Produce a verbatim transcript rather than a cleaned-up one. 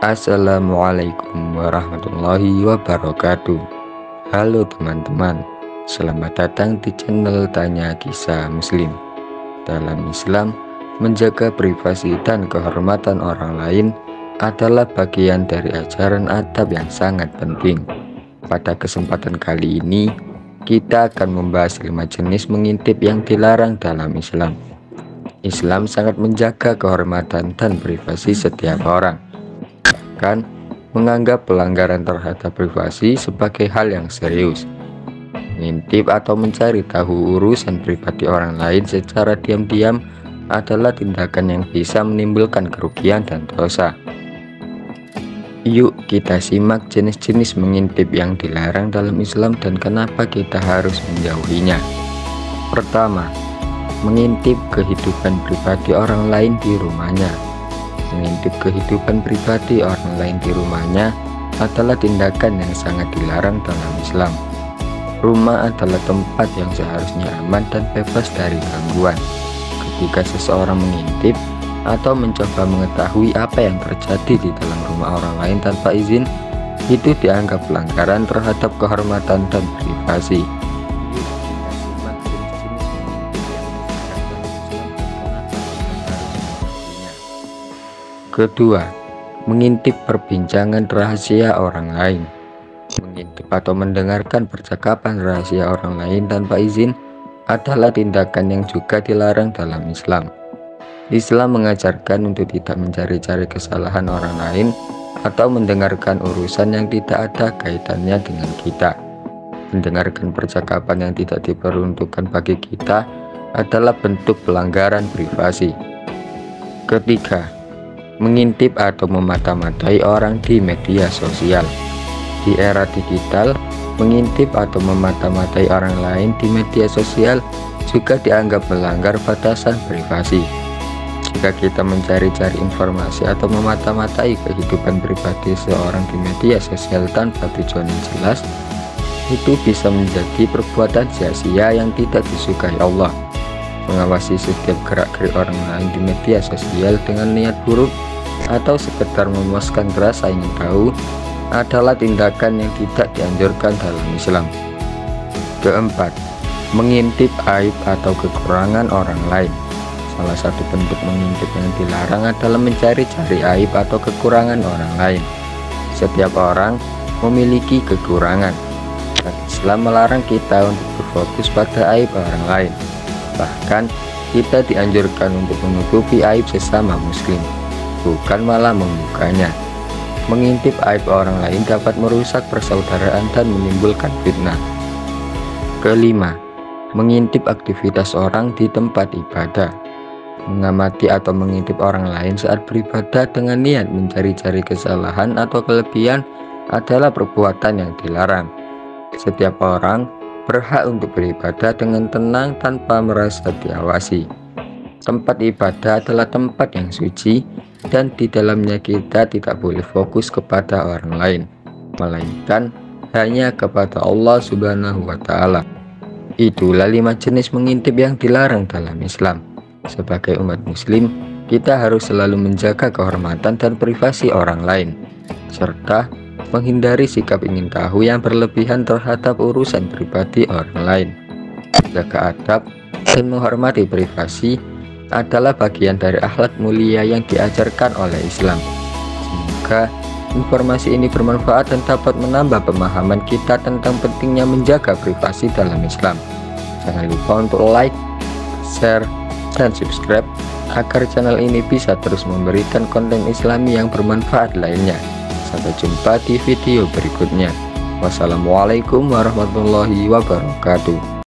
Assalamualaikum warahmatullahi wabarakatuh. Halo teman-teman, selamat datang di channel Tanya Kisah Muslim. Dalam Islam, menjaga privasi dan kehormatan orang lain adalah bagian dari ajaran adab yang sangat penting. Pada kesempatan kali ini, kita akan membahas lima jenis mengintip yang dilarang dalam Islam. Islam sangat menjaga kehormatan dan privasi setiap orang, bahkan menganggap pelanggaran terhadap privasi sebagai hal yang serius. Mengintip atau mencari tahu urusan pribadi orang lain secara diam-diam adalah tindakan yang bisa menimbulkan kerugian dan dosa. Yuk kita simak jenis-jenis mengintip yang dilarang dalam Islam dan kenapa kita harus menjauhinya. Pertama, mengintip kehidupan pribadi orang lain di rumahnya. Mengintip kehidupan pribadi orang lain di rumahnya adalah tindakan yang sangat dilarang dalam Islam. Rumah adalah tempat yang seharusnya aman dan bebas dari gangguan. Ketika seseorang mengintip atau mencoba mengetahui apa yang terjadi di dalam rumah orang lain tanpa izin, itu dianggap pelanggaran terhadap kehormatan dan privasi. Kedua, mengintip perbincangan rahasia orang lain. Mengintip atau mendengarkan percakapan rahasia orang lain tanpa izin adalah tindakan yang juga dilarang dalam Islam. Islam mengajarkan untuk tidak mencari-cari kesalahan orang lain atau mendengarkan urusan yang tidak ada kaitannya dengan kita. Mendengarkan percakapan yang tidak diperuntukkan bagi kita adalah bentuk pelanggaran privasi. Ketiga, mengintip atau memata-matai orang di media sosial. Di era digital, mengintip atau memata-matai orang lain di media sosial juga dianggap melanggar batasan privasi. Jika kita mencari-cari informasi atau memata-matai kehidupan pribadi seorang di media sosial tanpa tujuan yang jelas, itu bisa menjadi perbuatan sia-sia yang tidak disukai Allah. Mengawasi setiap gerak-gerik orang lain di media sosial dengan niat buruk atau sekedar memuaskan rasa ingin tahu adalah tindakan yang tidak dianjurkan dalam Islam. Keempat, mengintip aib atau kekurangan orang lain. Salah satu bentuk mengintip yang dilarang adalah mencari-cari aib atau kekurangan orang lain. Setiap orang memiliki kekurangan, dan Islam melarang kita untuk berfokus pada aib orang lain. Bahkan kita dianjurkan untuk menutupi aib sesama muslim, bukan malah membukanya. Mengintip aib orang lain dapat merusak persaudaraan dan menimbulkan fitnah. Kelima, mengintip aktivitas orang di tempat ibadah. Mengamati atau mengintip orang lain saat beribadah dengan niat mencari-cari kesalahan atau kelebihan adalah perbuatan yang dilarang. Setiap orang berhak untuk beribadah dengan tenang tanpa merasa diawasi. Tempat ibadah adalah tempat yang suci, dan di dalamnya kita tidak boleh fokus kepada orang lain, melainkan hanya kepada Allah Subhanahu wa Ta'ala. Itulah lima jenis mengintip yang dilarang dalam Islam. Sebagai umat muslim, kita harus selalu menjaga kehormatan dan privasi orang lain, serta menghindari sikap ingin tahu yang berlebihan terhadap urusan pribadi orang lain. Menjaga adab dan menghormati privasi adalah bagian dari akhlak mulia yang diajarkan oleh Islam. Semoga informasi ini bermanfaat dan dapat menambah pemahaman kita tentang pentingnya menjaga privasi dalam Islam. Jangan lupa untuk like, share, dan subscribe agar channel ini bisa terus memberikan konten Islami yang bermanfaat lainnya. Sampai jumpa di video berikutnya. Wassalamualaikum warahmatullahi wabarakatuh.